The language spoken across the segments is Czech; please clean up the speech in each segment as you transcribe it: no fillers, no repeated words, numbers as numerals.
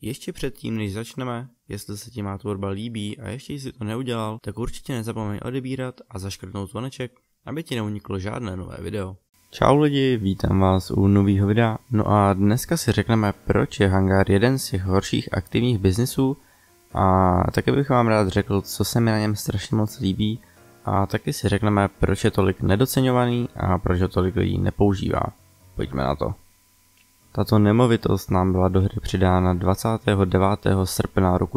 Ještě předtím, než začneme, jestli se ti má tvorba líbí a ještě jsi to neudělal, tak určitě nezapomeň odebírat a zaškrtnout zvoneček, aby ti neuniklo žádné nové video. Čau lidi, vítám vás u nového videa. No a dneska si řekneme, proč je Hangar jeden z těch horších aktivních biznisů a taky bych vám rád řekl, co se mi na něm strašně moc líbí a taky si řekneme, proč je tolik nedoceňovaný a proč ho tolik lidí nepoužívá. Pojďme na to. Tato nemovitost nám byla do hry přidána 29. srpna roku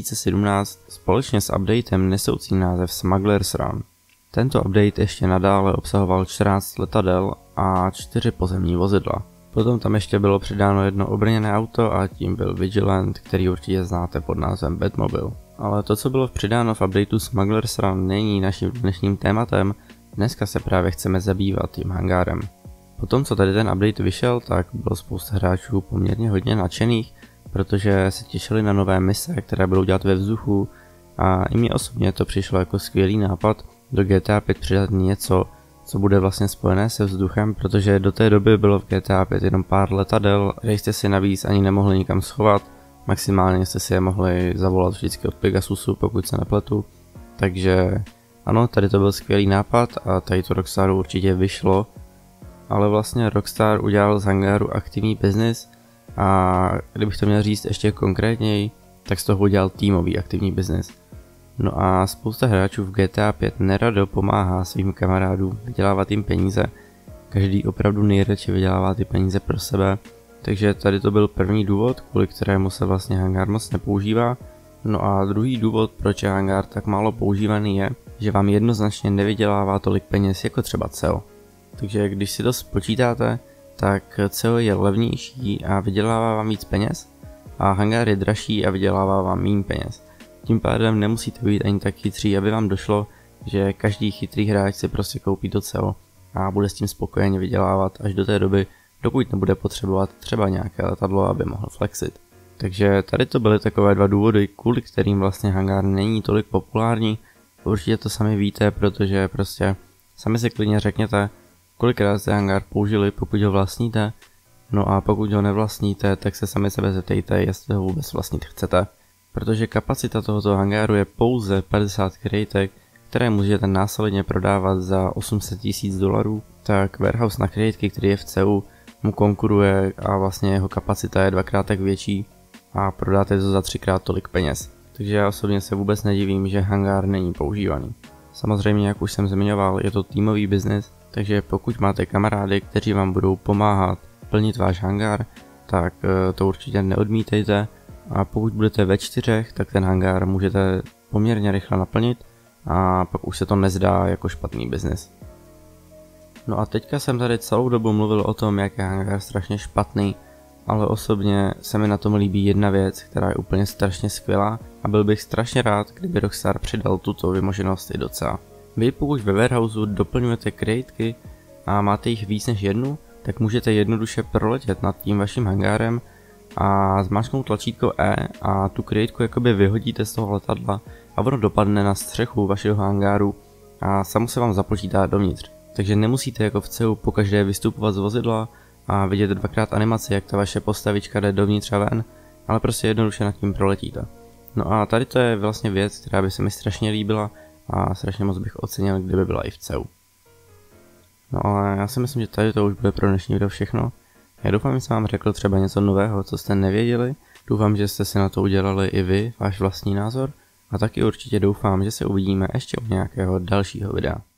2017 společně s updatem nesoucí název Smuggler's Run. Tento update ještě nadále obsahoval 14 letadel a 4 pozemní vozidla. Potom tam ještě bylo přidáno jedno obrněné auto a tím byl Vigilant, který určitě znáte pod názvem Batmobile. Ale to, co bylo přidáno v updateu Smuggler's Run, není naším dnešním tématem, dneska se právě chceme zabývat tím hangárem. Potom, co tady ten update vyšel, tak bylo spousta hráčů poměrně hodně nadšených, protože se těšili na nové mise, které budou dělat ve vzduchu a i mně osobně to přišlo jako skvělý nápad do GTA 5 přidat něco, co bude vlastně spojené se vzduchem, protože do té doby bylo v GTA 5 jenom pár letadel, kde jste si navíc ani nemohli nikam schovat, maximálně jste si je mohli zavolat vždycky od Pegasusu, pokud se nepletu, takže ano, tady to byl skvělý nápad a tady to Rockstaru určitě vyšlo. Ale vlastně Rockstar udělal z hangáru aktivní biznis a kdybych to měl říct ještě konkrétněji, tak z toho udělal týmový aktivní biznis. No a spousta hráčů v GTA 5 nerado pomáhá svým kamarádům vydělávat jim peníze. Každý opravdu nejradši vydělává ty peníze pro sebe, takže tady to byl první důvod, kvůli kterému se vlastně hangár moc nepoužívá. No a druhý důvod, proč je hangár tak málo používaný je, že vám jednoznačně nevydělává tolik peněz jako třeba CO. Takže když si to spočítáte, tak CO je levnější a vydělává vám víc peněz a hangár je dražší a vydělává vám méně peněz. Tím pádem nemusíte být ani tak chytří, aby vám došlo, že každý chytrý hráč si prostě koupí to CO a bude s tím spokojeně vydělávat až do té doby, dokud nebude potřebovat třeba nějaké letadlo, aby mohl flexit. Takže tady to byly takové dva důvody, kvůli kterým vlastně hangár není tolik populární. Určitě to sami víte, protože prostě sami si klidně řekněte, kolikrát jste hangár použili, pokud ho vlastníte, no a pokud ho nevlastníte, tak se sami sebe zeptejte, jestli ho vůbec vlastnit chcete. Protože kapacita tohoto hangáru je pouze 50 krejtek, které můžete následně prodávat za $800 000, tak warehouse na krejtky, který je v CEU, mu konkuruje a vlastně jeho kapacita je dvakrát tak větší a prodáte to za 3x tolik peněz. Takže já osobně se vůbec nedivím, že hangár není používaný. Samozřejmě, jak už jsem zmiňoval, je to týmový biznis, takže pokud máte kamarády, kteří vám budou pomáhat plnit váš hangár, tak to určitě neodmítejte a pokud budete ve 4, tak ten hangár můžete poměrně rychle naplnit a pak už se to nezdá jako špatný biznis. No a teďka jsem tady celou dobu mluvil o tom, jak je hangár strašně špatný, ale osobně se mi na tom líbí jedna věc, která je úplně strašně skvělá a byl bych strašně rád, kdyby Rockstar přidal tuto vymoženost i do CA. Vy pokud ve warehouseu doplňujete krejtky a máte jich víc než jednu, tak můžete jednoduše proletět nad tím vaším hangárem a zmáčknout tlačítko E a tu krejtku jakoby vyhodíte z toho letadla a ono dopadne na střechu vašeho hangáru a samo se vám započítá dovnitř. Takže nemusíte jako v CEU pokaždé vystupovat z vozidla a vidět dvakrát animaci, jak ta vaše postavička jde dovnitř a ven, ale prostě jednoduše nad tím proletíte. No a tady to je vlastně věc, která by se mi strašně líbila a strašně moc bych ocenil, kdyby byla i v CEU. No ale já si myslím, že tady to už bude pro dnešní video všechno. Já doufám, že jsem vám řekl třeba něco nového, co jste nevěděli. Doufám, že jste si na to udělali i vy váš vlastní názor. A taky určitě doufám, že se uvidíme ještě u nějakého dalšího videa.